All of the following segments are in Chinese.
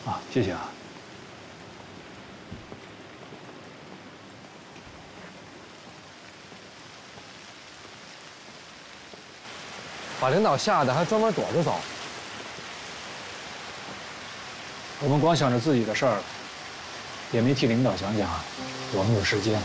啊，谢谢啊。 把领导吓得还专门躲着走。 我们光想着自己的事儿，也没替领导想想，我们有时间。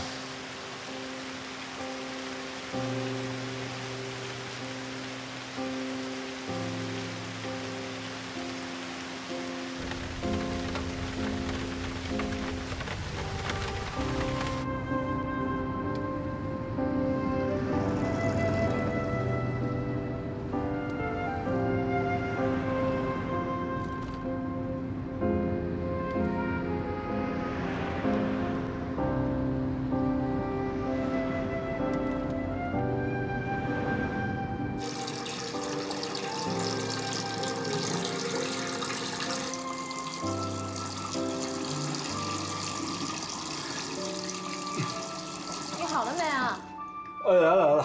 好了没啊？ 来了。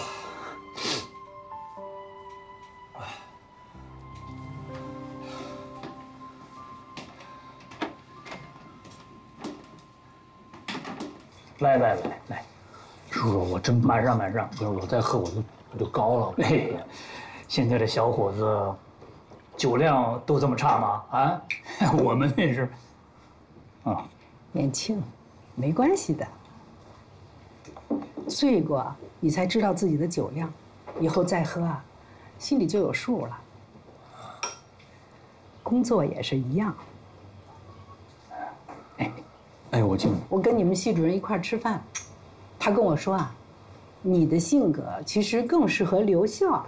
来，叔叔，我真满上。不是我再喝我就高了。 哎呀，现在的小伙子，酒量都这么差吗？啊，我们那是，啊， 年轻，没关系的。醉过，你才知道自己的酒量，以后再喝啊，心里就有数了。工作也是一样。 哎， 我跟你们系主任一块吃饭，他跟我说啊，你的性格其实更适合留校。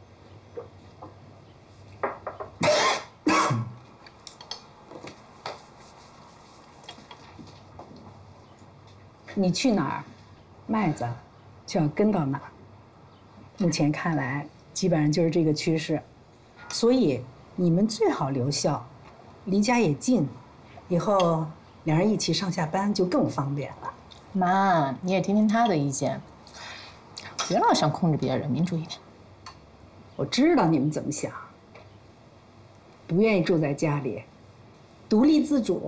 你去哪儿，麦子就要跟到哪儿。目前看来，基本上就是这个趋势，所以你们最好留校，离家也近，以后两人一起上下班就更方便了。 妈，你也听听他的意见，别老想控制别人，民主一点。 我知道你们怎么想，不愿意住在家里，独立自主。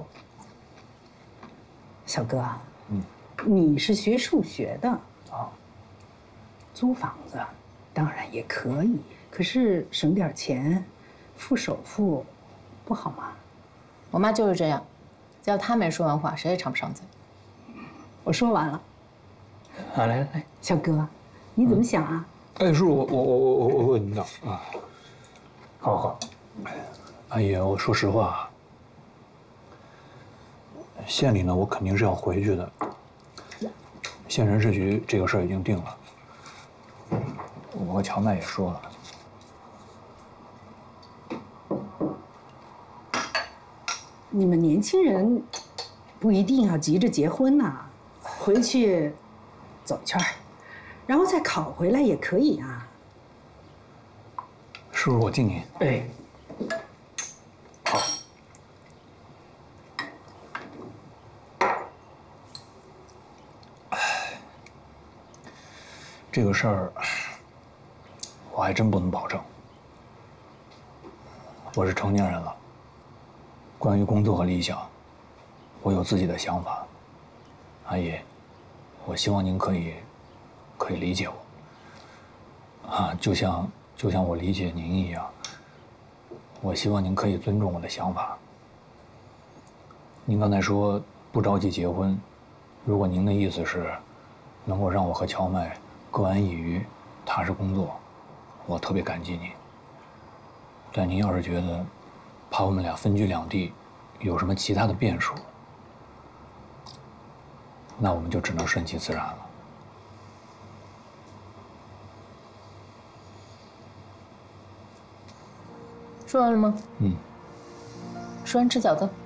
小哥，你是学数学的啊，租房子当然也可以，可是省点钱，付首付，不好吗？ 我妈就是这样，只要她没说完话，谁也插不上嘴。 我说完了。 啊，来， 小哥，你怎么想啊？ 哎，叔叔，我问你呢啊。 好。 阿姨，我说实话，县里呢，我肯定是要回去的。县人事局这个事儿已经定了，我和乔麦也说了。 你们年轻人不一定要急着结婚呐，回去走一圈，然后再考回来也可以啊。 叔叔，我敬您。 哎，好。 这个事儿，我还真不能保证。我是成年人了，关于工作和理想，我有自己的想法。阿姨，我希望您可以理解我。啊，就像我理解您一样，我希望您可以尊重我的想法。您刚才说不着急结婚，如果您的意思是能够让我和乔麦各安一隅，踏实工作，我特别感激您。但您要是觉得怕我们俩分居两地，有什么其他的变数，那我们就只能顺其自然了。 说完了吗？说完吃饺子。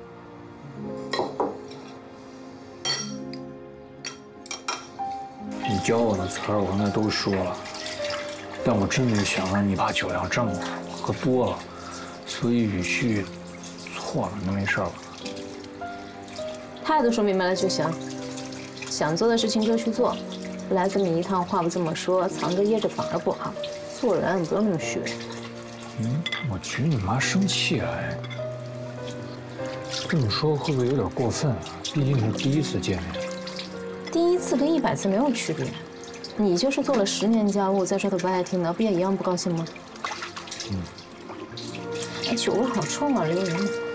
你教我的词儿，我刚才都说了，但我真没想到你把酒量这么喝多了，所以语序错了，那没事吧？ 态度说明白了就行，想做的事情就去做，来这么一趟话不这么说，藏着掖着反而不好。做人不用那么虚伪。 我举你妈生气来。 这么说会不会有点过分啊？毕竟是第一次见面。 第一次跟100次没有区别，你就是做了10年家务，再说他不爱听的，不也一样不高兴吗？哎，酒味好冲啊，留人。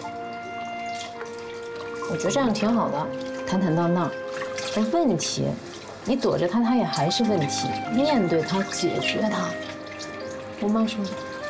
我觉得这样挺好的，坦坦荡荡。问题，你躲着他，他也还是问题。面对他，解决他。我妈说的。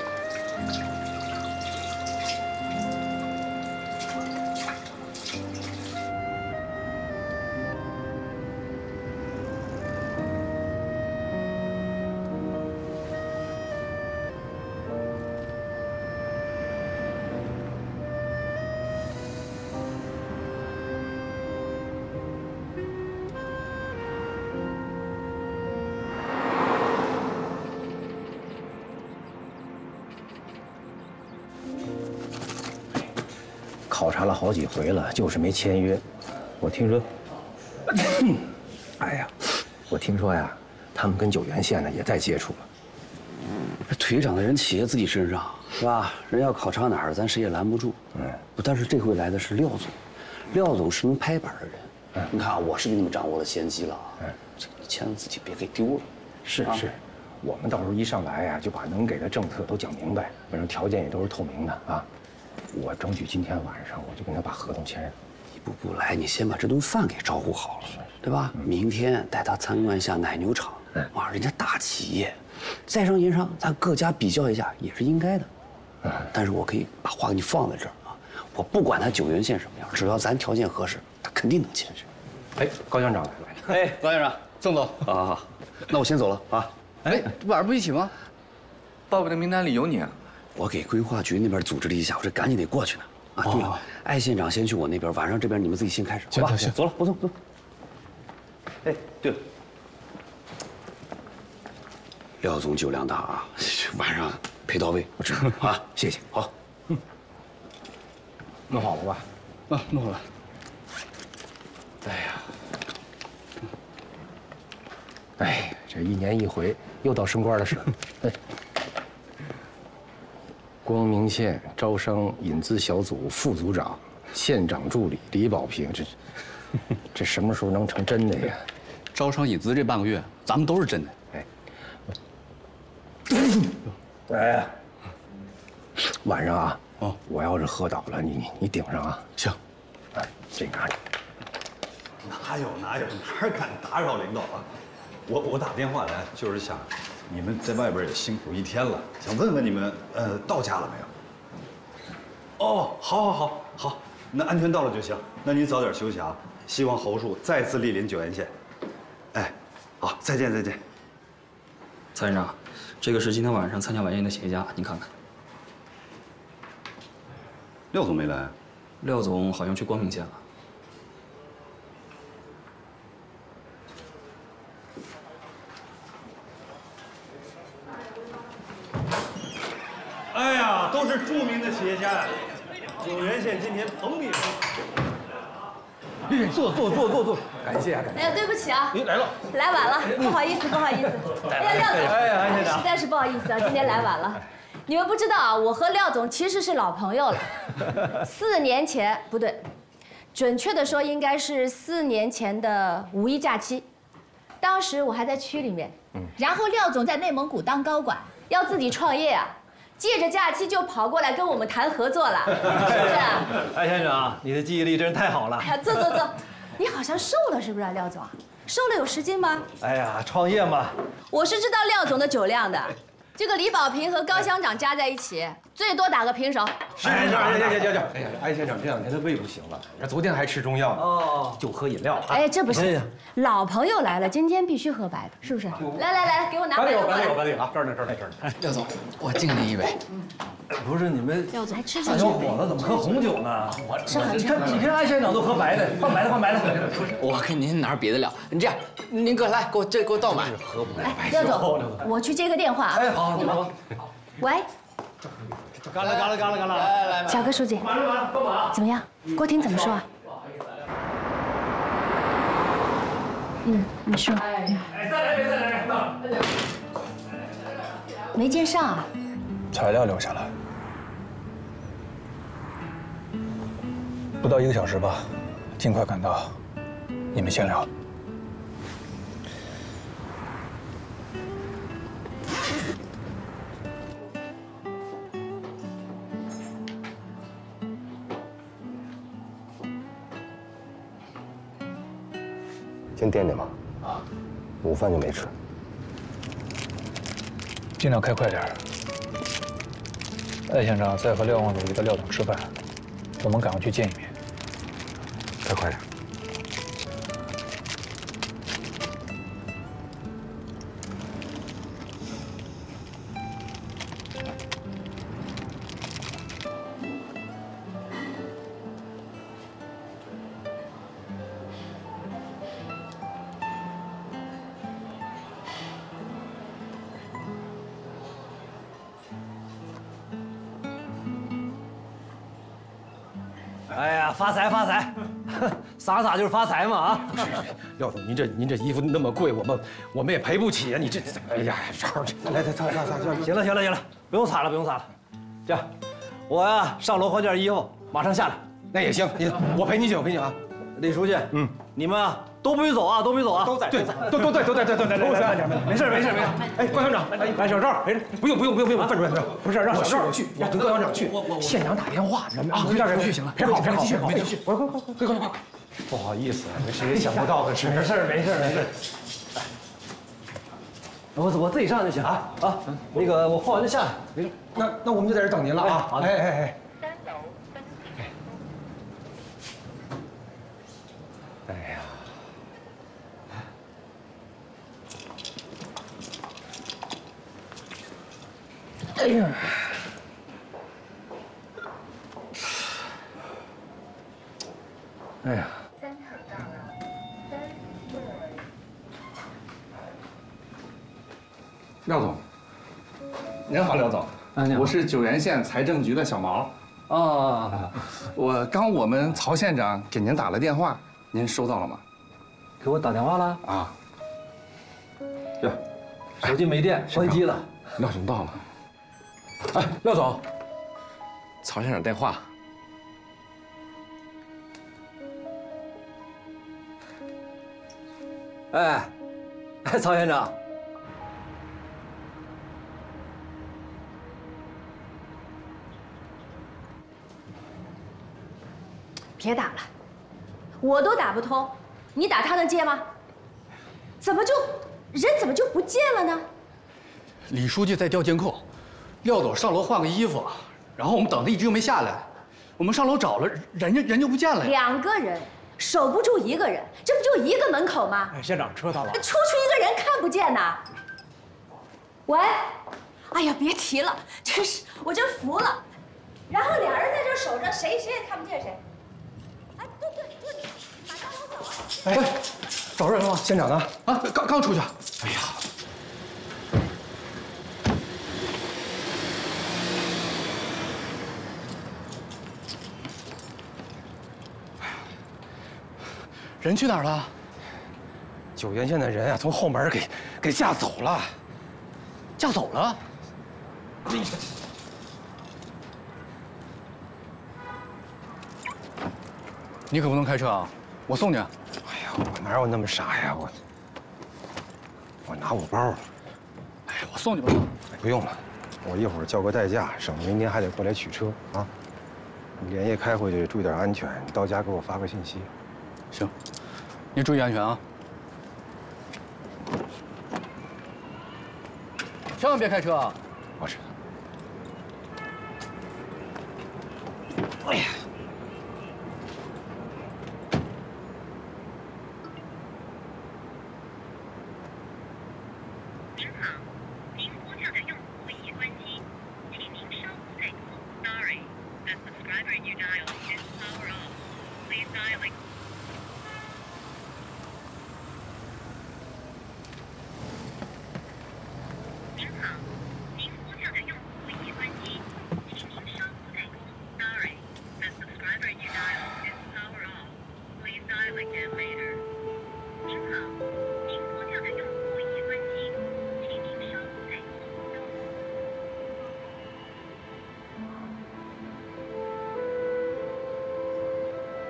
考察了好几回了，就是没签约。我听说，哎呀，我听说呀，他们跟九原县呢也在接触了。 这腿长在人企业自己身上，是吧？人要考察哪儿，咱谁也拦不住。但是这回来的是廖总，廖总是能拍板的人。你看，我是给你们掌握了先机了啊。这你千万自己别给丢了。 是，我们到时候一上来呀，就把能给的政策都讲明白，反正条件也都是透明的啊。我争取今天晚上我就跟他把合同签上。 一步步来，你先把这顿饭给招呼好了，对吧？明天带他参观一下奶牛场，哇，人家大企业，在商言商，咱各家比较一下也是应该的。但是我可以把话给你放在这儿啊，我不管他九原县什么样，只要咱条件合适，他肯定能签下。 哎，高县长来了。 哎，高院长， 郑总， 好，那我先走了啊。 哎，晚上不一起吗？报名的名单里有你啊。 我给规划局那边组织了一下，我这赶紧得过去呢。啊，对了，艾县长先去我那边，晚上这边你们自己先开始，好吧？ 行， 走了，走。哎，对了，廖总酒量大啊，晚上陪到位，我知道啊，谢谢。好， 弄好了吧？ 啊，弄好了。 哎呀，哎，这1年1回，又到升官的时候。光明县招商引资小组副组长、县长助理李保平，这什么时候能成真的呀？ 招商引资这半个月，咱们都是真的。 哎，晚上啊，我要是喝倒了，你顶上啊。 行。 哎，这拿着。 哪有，哪敢打扰领导啊！我打电话来就是想，你们在外边也辛苦一天了，想问问你们，到家了没有？哦，好，那安全到了就行。那您早点休息啊！希望侯叔再次莅临九原县。哎，好，再见。 蔡院长，这个是今天晚上参加晚宴的企业家，您看看。 廖总没来？ 廖总好像去光明县了。 哎呀，都是著名的企业家，九原县今天蓬荜生辉。坐，感谢啊，感谢。 哎呀，对不起啊， 您来了， 来晚了，不好意思。哎呀，廖总， 哎呀，安县长， 实在是不好意思啊，今天来晚了。你们不知道啊，我和廖总其实是老朋友了。4年前，不对，准确的说应该是4年前的5一假期，当时我还在区里面，然后廖总在内蒙古当高管，要自己创业啊。借着假期就跑过来跟我们谈合作了，是不是？ 艾县长，你的记忆力真是太好了。 哎呀，坐，你好像瘦了是不是啊，廖总？瘦了有10斤吗？ 哎呀，创业嘛。 我是知道廖总的酒量的，这个李保平和高乡长加在一起，最多打个平手。 是。哎呀，艾县长这2天他胃不行了，昨天还吃中药呢，就喝饮料。 哎，这不行，老朋友来了，今天必须喝白的，是不是？来，给我拿白的过来。 白酒啊，这儿呢。 廖总，我敬您一杯。 不是你们廖总还吃大小伙子怎么喝红酒呢？ 吃看几天艾县长都喝白的，换白的。 我跟您拿别的料，你这样，您哥来，给我倒满。 喝不来白廖总，我去接个电话啊。 哎，好，你忙。 喂， 干了。来， 小哥书记，怎么样？郭婷怎么说啊？你说。 再来。 没见上啊？ 材料留下来。 不到1个小时吧，尽快赶到。你们先聊。 先垫垫吧。啊，午饭就没吃。 尽量开快点。艾县长在和廖望组一个廖总吃饭，我们赶快去见一面。 开快点。 哎呀，发财发财，撒撒就是发财嘛啊！ 廖总，您这衣服那么贵，我们也赔不起啊！你这，哎呀，来，擦， 行了，不用擦了。这样，我呀上楼换件衣服，马上下来。 那也行，我陪你去啊。 李书记，你们啊都不许走啊，都在， 对，都在， 没事。 哎，关校长， 来小赵陪着。 不用，范主任不是让小赵去，我跟高校长去。县长打电话， 让人去行了。 陪好，继续， 快！ 不好意思，谁也想不到的事。 没事。我自己上就行啊。那个我换完就下来。没事。 那我们就在这等您了啊。 好的。 哎。哎呀。 哎呀。 哎呀。 廖总，您好，廖总。我是九原县财政局的小毛。我们曹县长给您打了电话，您收到了吗？ 给我打电话了啊。 对，手机没电，关机了。 廖总到了。哎，廖总，曹县长电话。 哎，曹县长。 别打了，我都打不通，你打他能接吗？人怎么就不见了呢？ 李书记在调监控，廖总上楼换个衣服，然后我们等他一直就没下来，我们上楼找了，人就不见了呀。 2个人守不住1个人，这不就1个门口吗？ 哎，县长车到了， 出去1个人看不见呐。喂，哎呀，别提了，真是我真服了。然后2人在这守着，谁也看不见谁。哎，对，马上走啊！ 哎，找人了吗？县长呢？ 啊，刚出去。哎呀。 人去哪儿了？ 九原县的人啊，从后门给架走了。 架走了？你可不能开车啊！我送你。哎呀，我哪有那么傻呀！我拿我包。 哎呀，我送你吧。 不用了，我一会儿叫个代驾，省得明天还得过来取车啊。你连夜开回去，注意点安全。你到家给我发个信息。 行。 你注意安全啊！千万别开车啊！ 我知道。 哎呀！ 您好，您呼叫的用户已关机，请您稍后再拨。Sorry, the subscriber you dialed is power off. Please dial again. 您好，您呼叫的用户已关机，请您稍后再拨。Sorry, the subscriber you dialed is power off. Please dial again later. 您好，您呼叫的用户已关机，请您稍后再拨。 哎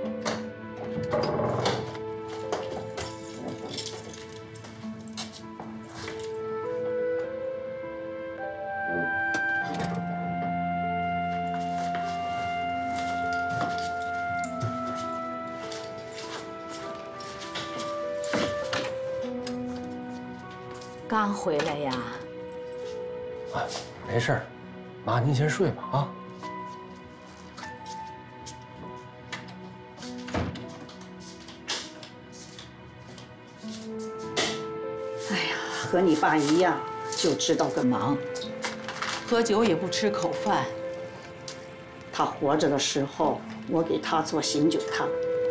刚回来呀？ 没事儿，妈您先睡吧啊。 哎呀，和你爸一样，就知道个忙，喝酒也不吃口饭。他活着的时候，我给他做醒酒汤，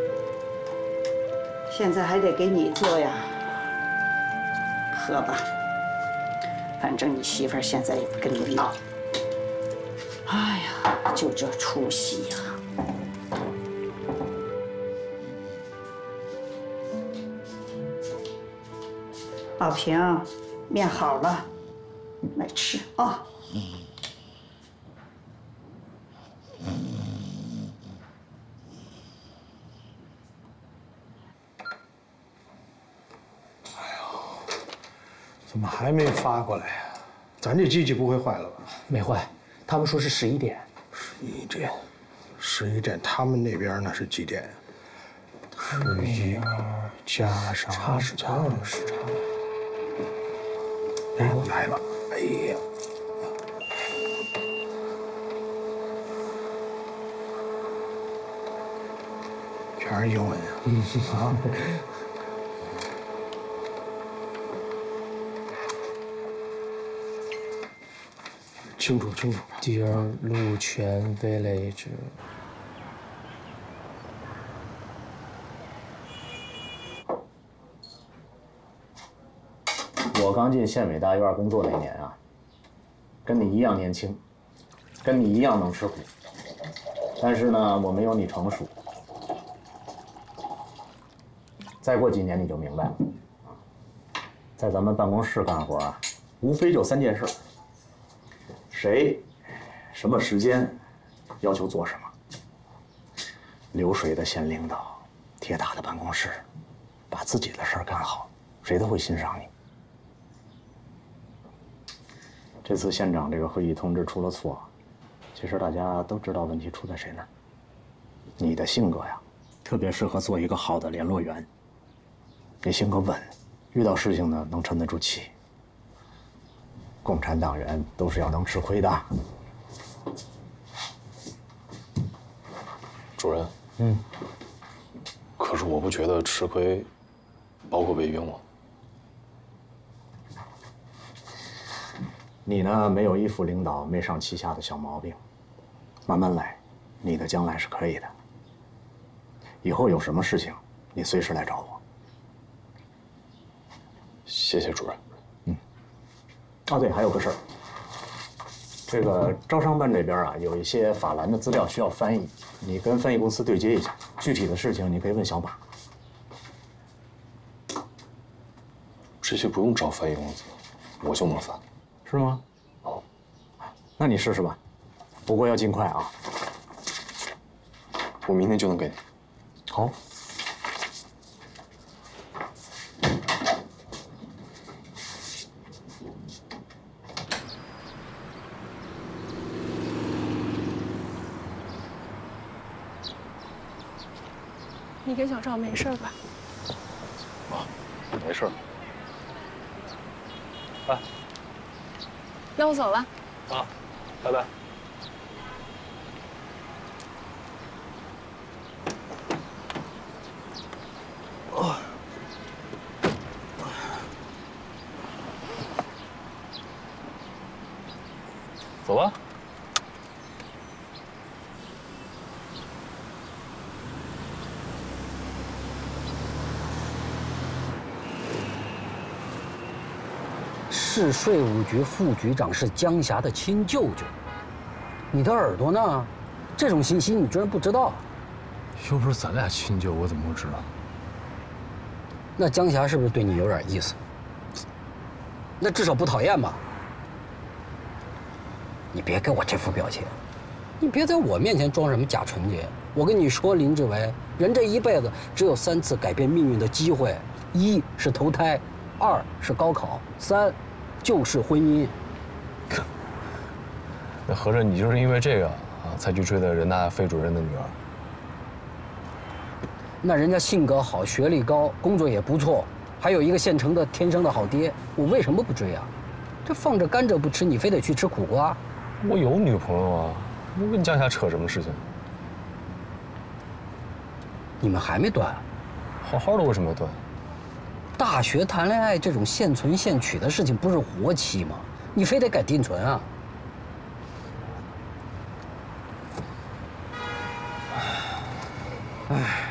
现在还得给你做呀。喝吧，反正你媳妇儿现在也不跟你闹。哎呀，就这出息呀！老平，面好了，来吃啊。 怎么还没发过来呀？咱这机器不会坏了吧？ 没坏，他们说是11点。 11点，他们那边那是几点？12加上差时差。哎，来了！哎呀，全是英文呀！啊。清楚。 Dear Lu Qingshan Village。 我刚进县委大院工作那年啊，跟你一样年轻，跟你一样能吃苦，但是呢，我没有你成熟。再过几年你就明白了，在咱们办公室干活啊，无非就3件事。谁，什么时间，要求做什么。流水的县领导，铁打的办公室，把自己的事儿干好，谁都会欣赏你。这次县长这个会议通知出了错，其实大家都知道问题出在谁那儿。你的性格呀，特别适合做一个好的联络员。你性格稳，遇到事情呢能沉得住气。共产党员都是要能吃亏的。 主任，可是我不觉得吃亏包括违约吗？ 你呢，没有依附领导、没上欺下的小毛病，慢慢来，你的将来是可以的。以后有什么事情，你随时来找我。 谢谢主任。 哦，对，还有个事儿，这个招商办这边啊，有一些法兰的资料需要翻译，你跟翻译公司对接一下。具体的事情你可以问小马。 这些不用找翻译公司，我就能翻。 是吗？哦，那你试试吧，不过要尽快啊。 我明天就能给你。 好。 你跟小赵没事吧？ 没事。 那我走了。 啊，拜拜。走吧。 市税务局副局长是江霞的亲舅舅，你的耳朵呢？这种信息你居然不知道？ 又不是咱俩亲舅，我怎么会知道？ 那江霞是不是对你有点意思？那至少不讨厌吧？你别给我这副表情，你别在我面前装什么假纯洁。 我跟你说，林志伟，人这一辈子只有3次改变命运的机会：1是投胎，2是高考，3就是婚姻。 那合着你就是因为这个啊，才去追的人大费主任的女儿？ 那人家性格好，学历高，工作也不错，还有一个现成的天生的好爹，我为什么不追啊？这放着甘蔗不吃，你非得去吃苦瓜？ 我有女朋友啊，我跟你江夏扯什么事情？ 你们还没断？ 好好的为什么要断？ 大学谈恋爱这种现存现取的事情不是活期吗？你非得改定存啊？ 唉，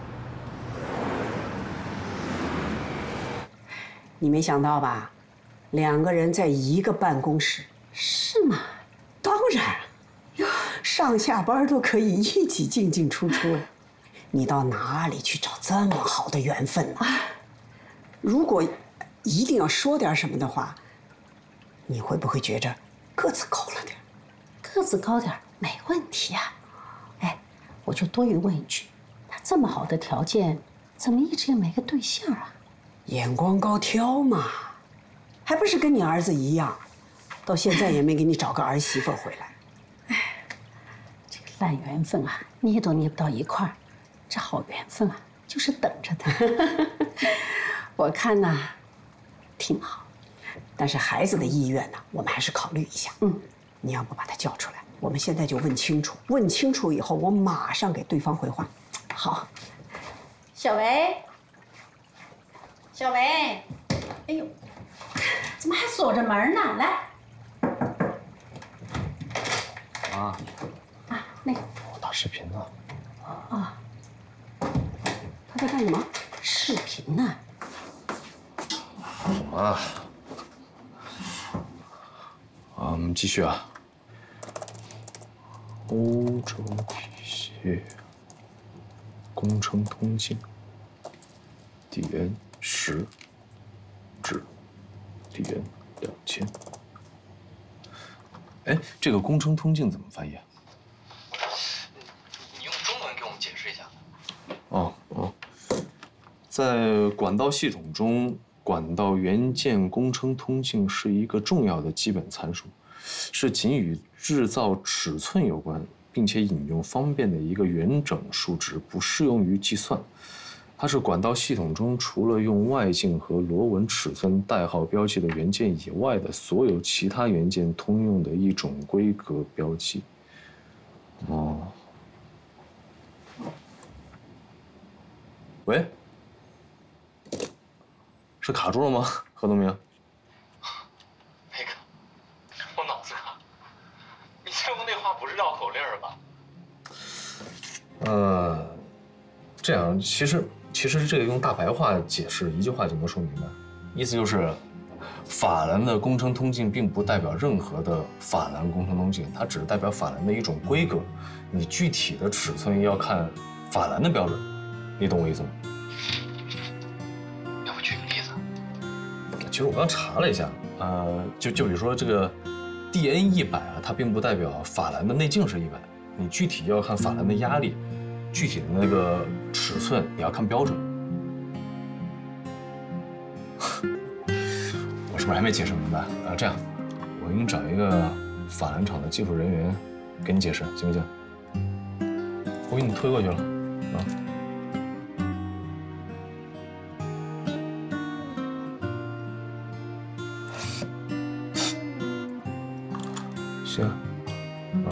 你没想到吧？2个人在一个办公室。是吗？当然，哟，上下班都可以一起进进出出。你到哪里去找这么好的缘分呢？如果一定要说点什么的话，你会不会觉着个子高了点？ 个子高点没问题啊。哎，我就多余问一句，他这么好的条件，怎么一直也没个对象啊？ 眼光高挑嘛，还不是跟你儿子一样，到现在也没给你找个儿媳妇回来。 哎，这个烂缘分啊，捏都捏不到一块儿。这好缘分啊，就是等着他。 我看呢，挺好，但是孩子的意愿呢，我们还是考虑一下。你要不把他叫出来，我们现在就问清楚，问清楚以后，我马上给对方回话。 好。小维，小维，哎呦，怎么还锁着门呢？来。 啊。 啊，那个。 我打视频呢。 啊。 他在干什么？ 视频呢？ 啊，我们继续啊。欧洲体系工程通径 DN10至 DN2000。哎，这个工程通径怎么翻译啊？ 你用中文给我们解释一下。 在管道系统中，管道元件工程通径是一个重要的基本参数，是仅与制造尺寸有关，并且引用方便的一个原整数值，不适用于计算。它是管道系统中除了用外径和螺纹尺寸代号标记的元件以外的所有其他元件通用的一种规格标记。喂？是卡住了吗，何东明？ 没卡，我脑子卡。你最后那话不是绕口令吧？ 这样其实这个用大白话解释，一句话就能说明白。意思就是，法兰的工程通径并不代表任何的法兰工程通径，它只是代表法兰的一种规格。你具体的尺寸要看法兰的标准，你懂我意思吗？ 要不举个例子？ 其实我刚查了一下，就比如说这个 DN100啊，它并不代表法兰的内径是100，你具体要看法兰的压力，具体的那个尺寸也要看标准。我是不是还没解释明白？这样，我给你找一个法兰厂的技术人员给你解释，行不行？我给你推过去了，啊。行，啊。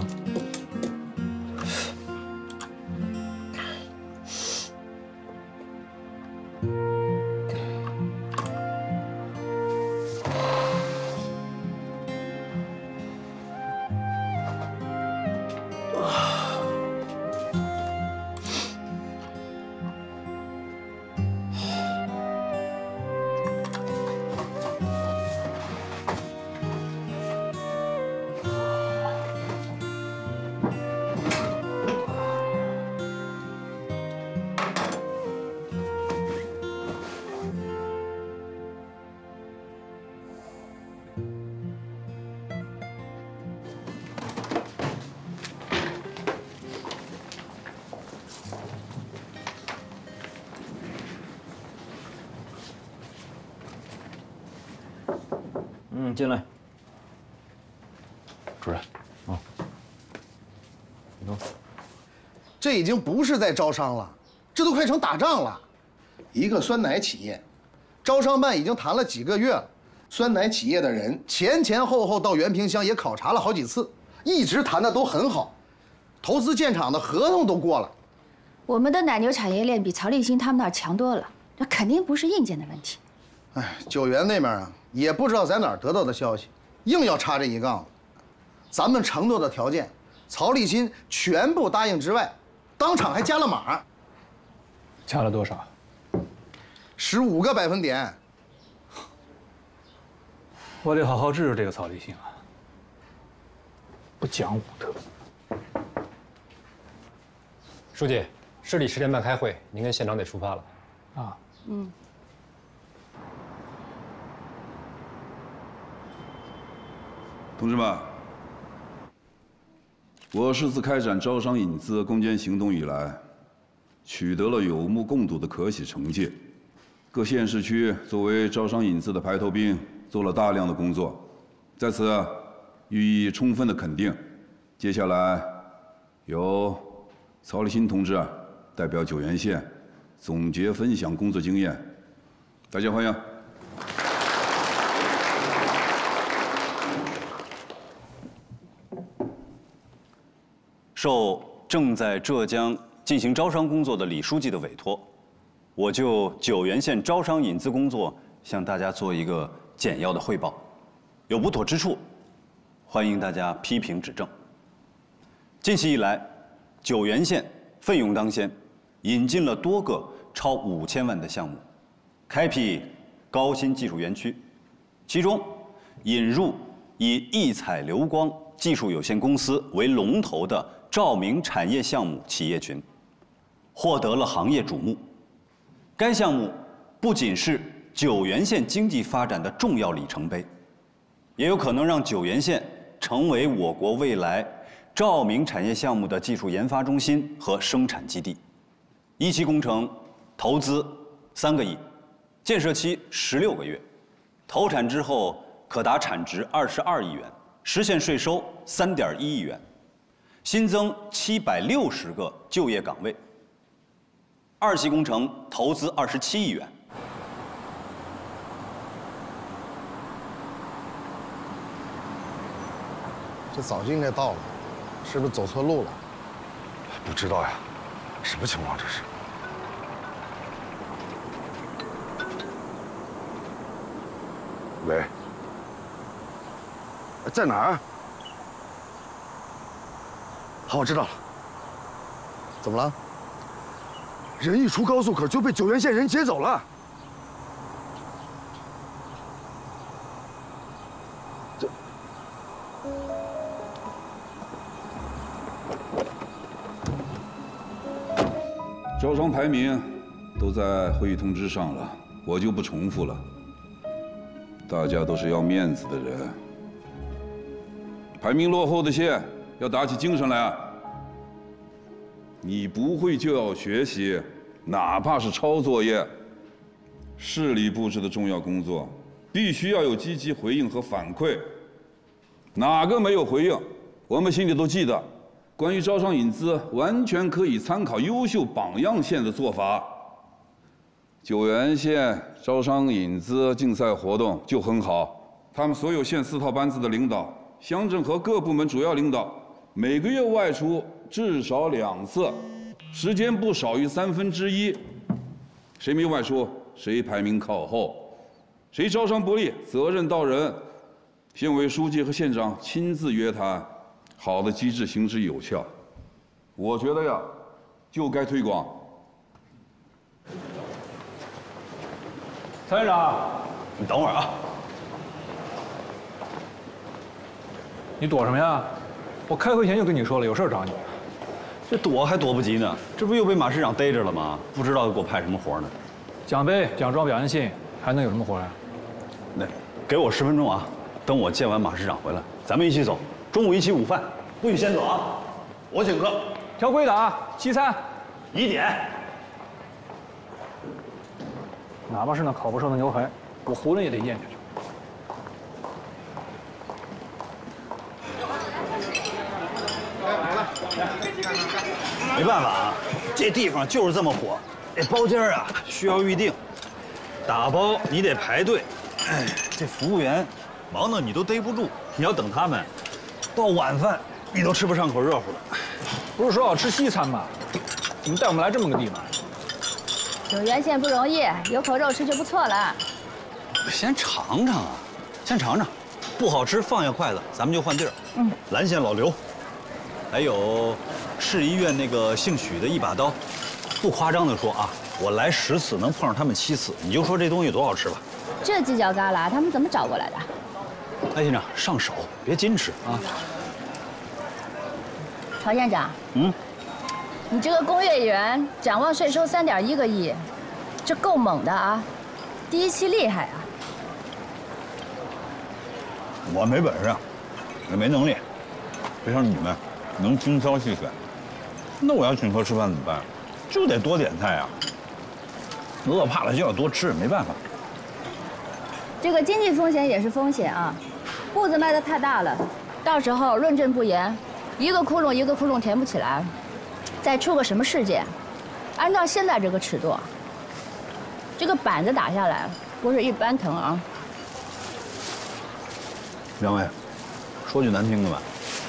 嗯，进来。 主任， 这已经不是在招商了，这都快成打仗了。一个酸奶企业，招商办已经谈了几个月了，酸奶企业的人前后到原平乡也考察了好几次，一直谈的都很好，投资建厂的合同都过了。 我们的奶牛产业链比曹立新他们那儿强多了，这肯定不是硬件的问题。 哎，九原那边啊，也不知道在哪儿得到的消息，硬要插这一杠子。咱们承诺的条件，曹立新全部答应之外，当场还加了码。 加了多少 ？15个百分点。 我得好好治治这个曹立新啊，不讲武德。 书记，市里10点半开会，您跟县长得出发了。 啊， 嗯。 同志们，我市自开展招商引资攻坚行动以来，取得了有目共睹的可喜成绩。各县市区作为招商引资的排头兵，做了大量的工作，在此予以充分的肯定。接下来，由曹立新同志代表九原县总结分享工作经验，大家欢迎。 受正在浙江进行招商工作的李书记的委托，我就九原县招商引资工作向大家做一个简要的汇报，有不妥之处，欢迎大家批评指正。近期以来，九原县奋勇当先，引进了多个超5000万的项目，开辟高新技术园区，其中引入以异彩流光技术有限公司为龙头的照明产业项目企业群，获得了行业瞩目。该项目不仅是九原县经济发展的重要里程碑，也有可能让九原县成为我国未来照明产业项目的技术研发中心和生产基地。一期工程投资3个亿，建设期16个月，投产之后可达产值22亿元，实现税收3.1亿元，新增760个就业岗位。2期工程投资27亿元。 这早就应该到了，是不是走错路了？ 不知道呀，什么情况这是？喂，在哪儿？好，我知道了。怎么了？人一出高速口就被九原县人劫走了。这。招商排名都在会议通知上了，我就不重复了。大家都是要面子的人，排名落后的县要打起精神来啊！你不会就要学习，哪怕是抄作业。市里布置的重要工作，必须要有积极回应和反馈。哪个没有回应，我们心里都记得。关于招商引资，完全可以参考优秀榜样县的做法。九原县招商引资竞赛活动就很好，他们所有县4套班子的领导、乡镇和各部门主要领导，每个月外出至少2次，时间不少于1/3。谁没外出，谁排名靠后；谁招商不力，责任到人。县委书记和县长亲自约谈，好的机制行之有效。我觉得呀，就该推广。 曹院长， 你等会儿啊！ 你躲什么呀？我开会前就跟你说了，有事找你。 这躲还躲不及呢，这不又被马市长逮着了吗？不知道给我派什么活呢？ 奖杯、奖状、表扬信，还能有什么活呀？ 那给我10分钟啊，等我见完马市长回来，咱们一起走。中午一起午饭，不许先走啊！我请客。 条规的啊，西餐。 1点。 哪怕是那烤不熟的牛排，我囫囵也得咽下去。 没办法啊，这地方就是这么火，这包间啊需要预定，打包你得排队，哎，这服务员忙得你都逮不住，你要等他们，到晚饭你都吃不上口热乎的。 不是说好吃西餐吗？你们带我们来这么个地方？ 有原县不容易，有口肉吃就不错了。 先尝尝啊，先尝尝，不好吃放下筷子，咱们就换地儿。蓝县老刘，还有市医院那个姓许的一把刀，不夸张的说啊，我来10次能碰上他们7次，你就说这东西有多好吃吧。 这犄角旮旯他们怎么找过来的？ 哎，县长上手，别矜持啊。 曹县长，你这个工业园展望税收3.1个亿，这够猛的啊！第一期厉害啊！ 我没本事，也没能力，不像你们能精挑细选。那我要请客吃饭怎么办？就得多点菜啊。饿怕了就要多吃，没办法。 这个经济风险也是风险啊，步子迈得太大了，到时候论证不严，一个窟窿一个窟窿填不起来，再出个什么事件，按照现在这个尺度，这个板子打下来不是一般疼啊。 两位，说句难听的吧，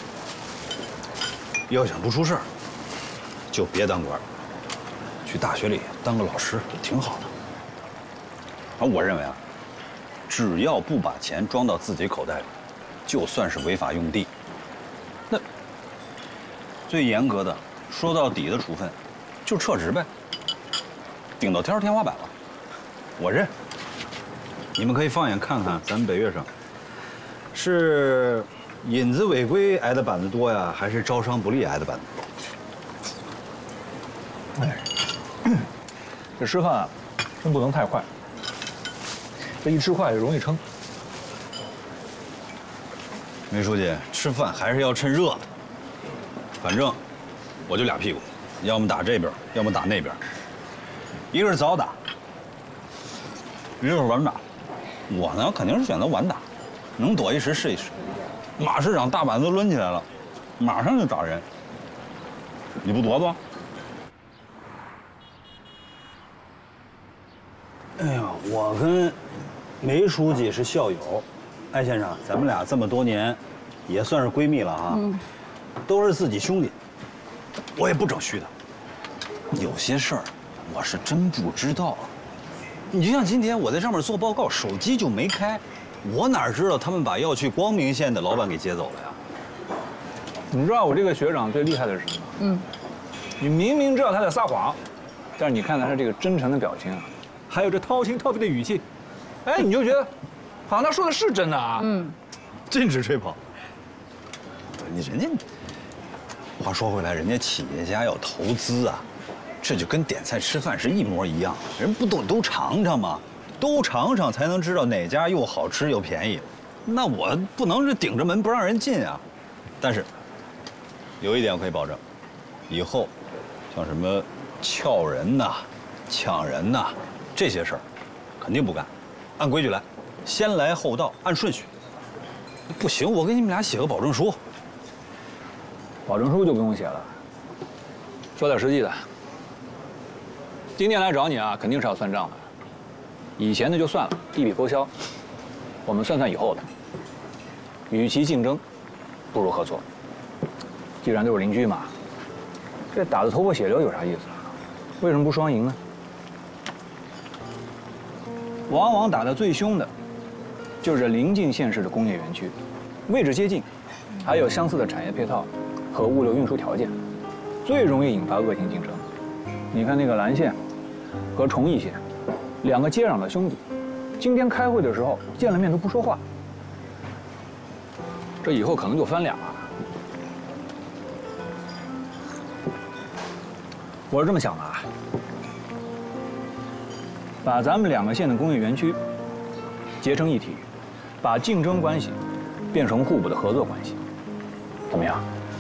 要想不出事儿，就别当官，去大学里当个老师挺好的。我认为啊，只要不把钱装到自己口袋里，就算是违法用地。那最严格的、说到底的处分，就撤职呗，顶到天花板了，我认。你们可以放眼看看咱们北岳省。是引子违规挨的板子多呀，还是招商不利挨的板子多？ 哎，这吃饭啊，真不能太快，这一吃快就容易撑。 梅书记，吃饭还是要趁热的。反正我就俩屁股，要么打这边，要么打那边。一个是早打，一个是晚打。我呢，肯定是选择晚打。能躲一时是一时，马市长大板子抡起来了，马上就找人。你不躲躲？哎呀，我跟梅书记是校友，艾先生，咱们俩这么多年，也算是闺蜜了啊，都是自己兄弟，我也不整虚的。有些事儿，我是真不知道。你就像今天我在上面做报告，手机就没开。我哪知道他们把要去光明县的老板给接走了呀？ 你知道我这个学长最厉害的是什么？你明明知道他在撒谎，但是你看他这个真诚的表情啊，还有这掏心掏肺的语气，哎，你就觉得好像他说的是真的啊。 禁止吹捧。人家话说回来，人家企业家要投资啊，这就跟点菜吃饭是一模一样，人不都尝尝吗？都尝尝才能知道哪家又好吃又便宜，那我不能是顶着门不让人进啊。但是有一点我可以保证，以后像什么撬人呐、抢人呐这些事儿，肯定不干，按规矩来，先来后到，按顺序。不行，我给你们俩写个保证书。 保证书就不用写了，说点实际的。今天来找你啊，肯定是要算账的。以前的就算了，一笔勾销。我们算算以后的。与其竞争，不如合作。既然都是邻居嘛，这打得头破血流有啥意思啊？为什么不双赢呢？往往打得最凶的，就是邻近县市的工业园区，位置接近，还有相似的产业配套和物流运输条件，最容易引发恶性竞争。你看那个蓝县和崇义县。2个接壤的兄弟，今天开会的时候见了面都不说话，这以后可能就翻脸了。我是这么想的啊，把咱们2个县的工业园区结成一体，把竞争关系变成互补的合作关系，怎么样？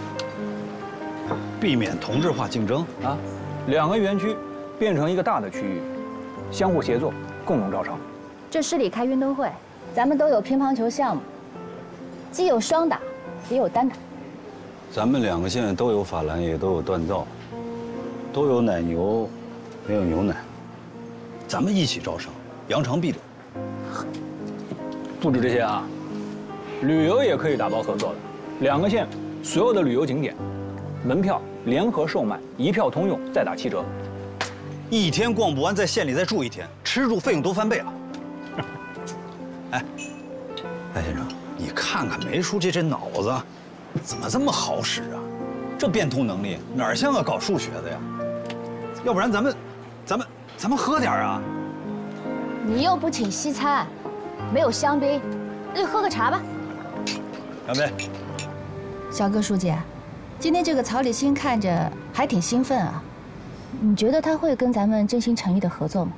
避免同质化竞争啊，2个园区变成一个大的区域。相互协作，共同招商。 这市里开运动会，咱们都有乒乓球项目，既有双打，也有单打。 咱们2个县都有法兰叶，都有锻造，都有奶牛，没有牛奶。咱们一起招商，扬长避短。 不止这些啊，旅游也可以打包合作的。2个县所有的旅游景点，门票联合售卖，1票通用，再打7折。 1天逛不完，在县里再住1天，吃住费用都翻倍了。哎，赖先生，你看看梅书记这脑子，怎么这么好使啊？这变通能力哪像个搞数学的呀？要不然咱们喝点啊？ 你又不请西餐，没有香槟，那就喝个茶吧。 干杯！ 小哥书记，今天这个曹立新看着还挺兴奋啊，你觉得他会跟咱们真心诚意的合作吗？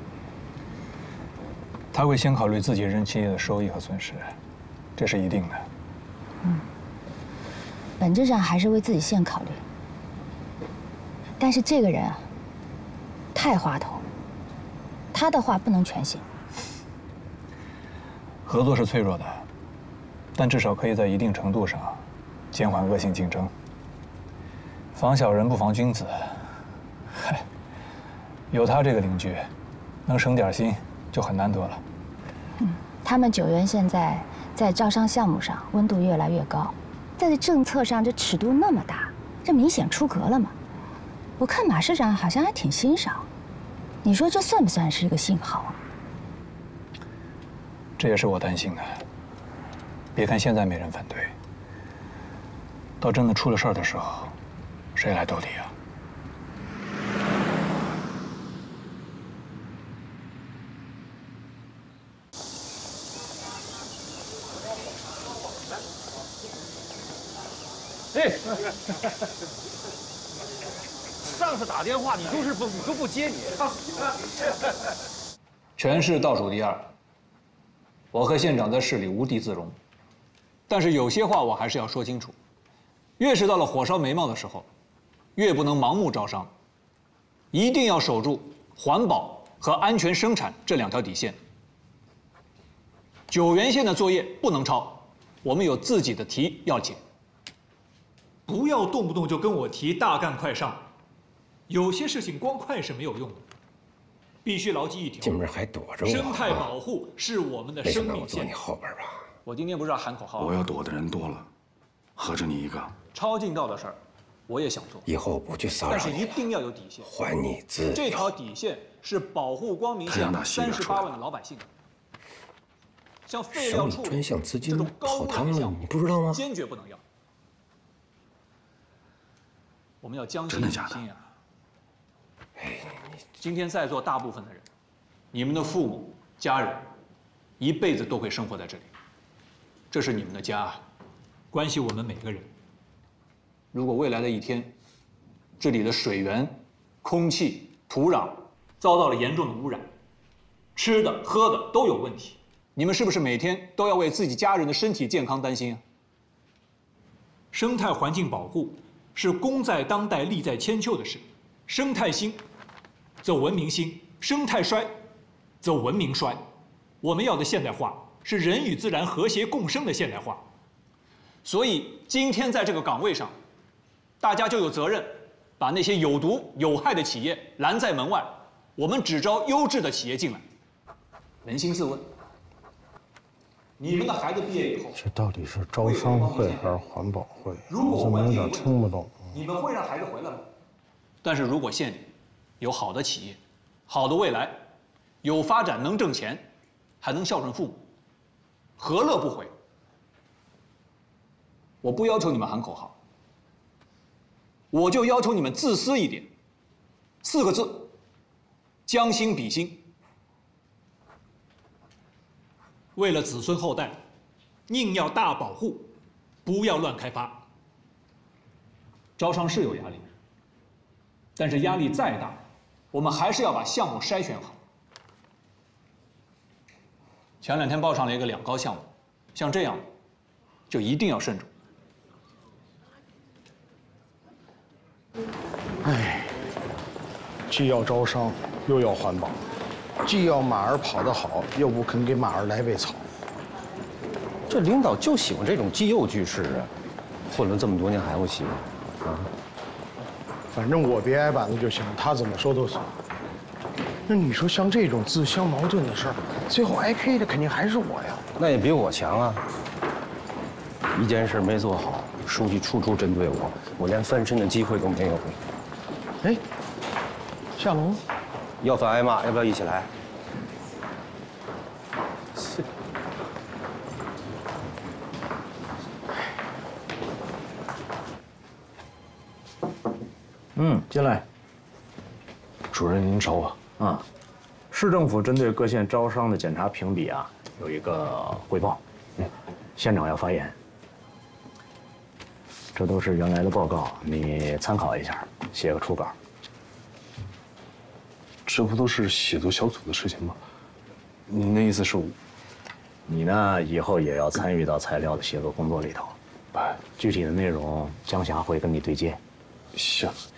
他会先考虑自己任期的收益和损失，这是一定的。 本质上还是为自己县考虑。但是这个人啊，太滑头，他的话不能全信。 合作是脆弱的，但至少可以在一定程度上减缓恶性竞争。防小人不防君子。嗨，有他这个邻居，能省点心就很难得了。 他们九原现在在招商项目上温度越来越高，在这政策上这尺度那么大，这明显出格了嘛。我看马市长好像还挺欣赏，你说这算不算是一个信号啊？ 这也是我担心的。别看现在没人反对，到真的出了事儿的时候，谁来兜底啊？ 哎，上次打电话你就不接你。 全市倒数第2，我和县长在市里无地自容。但是有些话我还是要说清楚，越是到了火烧眉毛的时候，越不能盲目招商，一定要守住环保和安全生产这2条底线。九原县的作业不能超，我们有自己的题要解。 不要动不动就跟我提大干快上，有些事情光快是没有用的，必须牢记一条： 进门还躲着我。 生态保护是我们的生命线。 没想到我坐你后边吧？ 我今天不是要喊口号？ 我要躲的人多了，合着你一个。 超近道的事儿，我也想做。 以后不去骚扰你， 但是一定要有底线。 还你自由。 这条底线是保护光明县38万的老百姓。像废料处理专项资金泡汤了，你不知道吗？ 坚决不能要。我们要将心比心啊！今天在座大部分的人，你们的父母、家人，一辈子都会生活在这里。这是你们的家，关系我们每个人。如果未来的一天，这里的水源、空气、土壤遭到了严重的污染，吃的、喝的都有问题，你们是不是每天都要为自己家人的身体健康担心啊？生态环境保护是功在当代、利在千秋的事。生态兴，则文明兴；生态衰，则文明衰。我们要的现代化是人与自然和谐共生的现代化。所以今天在这个岗位上，大家就有责任把那些有毒有害的企业拦在门外，我们只招优质的企业进来。扪心自问，你们的孩子毕业以后， 这到底是招商会还是环保会？我怎么有点听不懂？ 你们会让孩子回来吗？但是如果县里有好的企业、好的未来，有发展能挣钱，还能孝顺父母，何乐不回？我不要求你们喊口号，我就要求你们自私一点。4个字：将心比心。为了子孙后代，宁要大保护，不要乱开发。招商是有压力，但是压力再大，我们还是要把项目筛选好。前2天报上了一个2高项目，像这样就一定要慎重。 哎，既要招商，又要环保，既要马儿跑得好，又不肯给马儿来喂草。 这领导就喜欢这种既幼句式啊！ 混了这么多年还不习惯啊？ 反正我别挨板子就行，他怎么说都行。那你说像这种自相矛盾的事儿，最后挨 K 的肯定还是我呀。 那也比我强啊！一件事没做好，书记处处针对我，我连翻身的机会都没有。 哎，夏龙， 要饭挨骂，要不要一起来？ 进来。 主任，您找我啊？市政府针对各县招商的检查评比啊，有一个汇报。县长要发言。这都是原来的报告，你参考一下，写个初稿。 这不都是写作小组的事情吗？您的意思是， 你呢以后也要参与到材料的写作工作里头。具体的内容，江霞会跟你对接。 行。